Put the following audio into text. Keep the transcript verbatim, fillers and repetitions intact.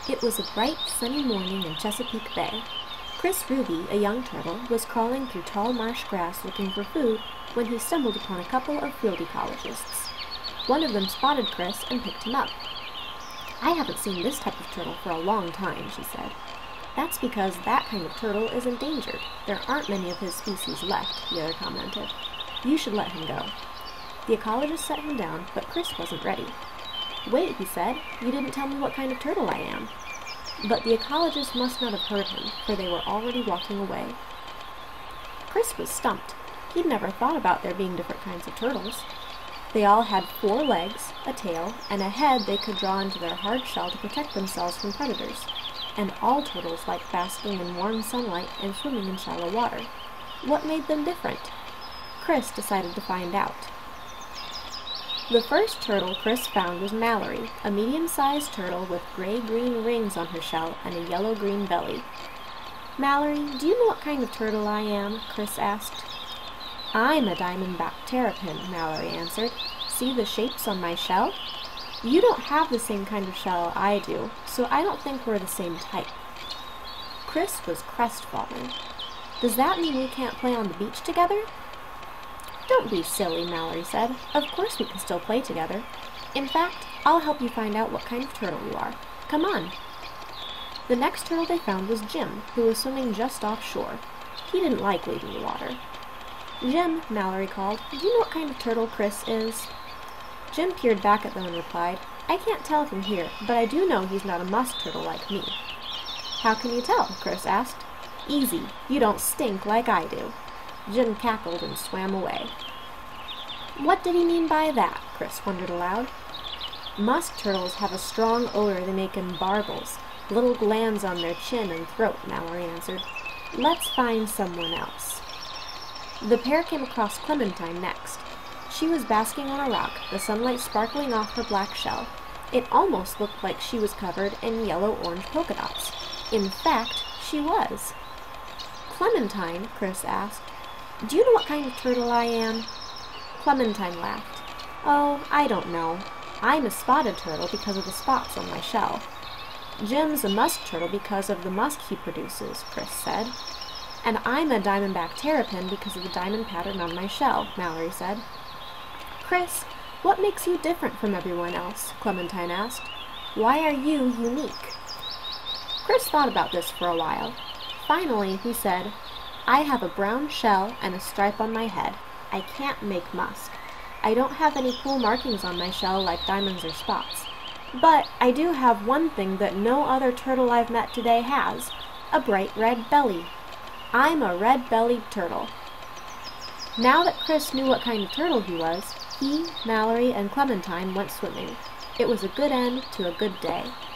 It was a bright, sunny morning in Chesapeake Bay. Chris Ruby, a young turtle, was crawling through tall marsh grass looking for food when he stumbled upon a couple of field ecologists. One of them spotted Chris and picked him up. "I haven't seen this type of turtle for a long time," she said. "That's because that kind of turtle is endangered. There aren't many of his species left," the other commented. "You should let him go." The ecologist set him down, but Chris wasn't ready. "Wait," he said, "you didn't tell me what kind of turtle I am." But the ecologist must not have heard him, for they were already walking away. Chris was stumped. He'd never thought about there being different kinds of turtles. They all had four legs, a tail, and a head they could draw into their hard shell to protect themselves from predators. And all turtles liked basking in warm sunlight and swimming in shallow water. What made them different? Chris decided to find out. The first turtle Chris found was Mallory, a medium-sized turtle with gray-green rings on her shell and a yellow-green belly. "Mallory, do you know what kind of turtle I am?" Chris asked. "I'm a diamondback terrapin," Mallory answered. "See the shapes on my shell? You don't have the same kind of shell I do, so I don't think we're the same type." Chris was crestfallen. "Does that mean we can't play on the beach together?" "Don't be silly," Mallory said. "Of course we can still play together. In fact, I'll help you find out what kind of turtle you are. Come on." The next turtle they found was Jim, who was swimming just offshore. He didn't like leaving the water. "Jim," Mallory called, "do you know what kind of turtle Chris is?" Jim peered back at them and replied, "I can't tell from here, but I do know he's not a musk turtle like me." "How can you tell?" Chris asked. "Easy. You don't stink like I do." Jim cackled and swam away. What did he mean by that? Chris wondered aloud. "Musk turtles have a strong odor they make in barbels, little glands on their chin and throat," Mallory answered. "Let's find someone else." The pair came across Clementine next. She was basking on a rock, the sunlight sparkling off her black shell. It almost looked like she was covered in yellow-orange polka dots. In fact, she was. "Clementine," Chris asked, "do you know what kind of turtle I am?" Clementine laughed. "Oh, I don't know. I'm a spotted turtle because of the spots on my shell." "Jim's a musk turtle because of the musk he produces," Chris said. "And I'm a diamondback terrapin because of the diamond pattern on my shell," Mallory said. "Chris, what makes you different from everyone else?" Clementine asked. "Why are you unique?" Chris thought about this for a while. Finally, he said, "I have a brown shell and a stripe on my head. I can't make musk. I don't have any cool markings on my shell like diamonds or spots. But I do have one thing that no other turtle I've met today has, a bright red belly. I'm a red-bellied turtle." Now that Chris knew what kind of turtle he was, he, Mallory, and Clementine went swimming. It was a good end to a good day.